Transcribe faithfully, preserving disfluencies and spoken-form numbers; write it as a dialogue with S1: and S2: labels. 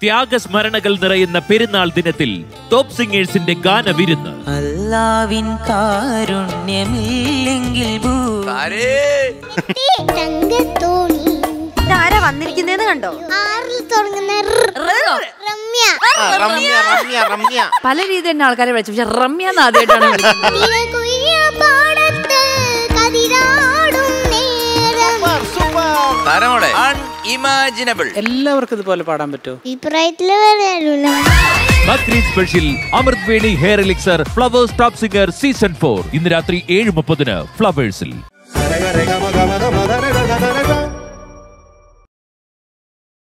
S1: ത്യാഗസ്മരണകൾ നിറയുന്ന പെരുന്നാൾ ദിനത്തിൽ ടോപ്പ് സിംഗേഴ്സിന്റെ ഗാനവിരുന്ന്.
S2: അല്ലാവിൻ കാരുണ്യമില്ലെങ്കിൽ
S3: ആരാ വന്നിരിക്കുന്നേന്ന് കണ്ടോ?
S4: പല രീതി തന്നെ ആൾക്കാരെ വിളിച്ചു, പക്ഷെ റമ്യ ആദ്യമായിട്ടാണ് വിളിക്കുന്നത്.
S2: എല്ലാവർക്കും ഇതുപോലെ പാടാൻ പറ്റുമോ?
S1: Bakrid special Amrut Veni hair elixir Flowers top singer season four ഇന്ന് രാത്രി ഏഴ് മുപ്പതിന് ഫ്ലവേഴ്സിൽ.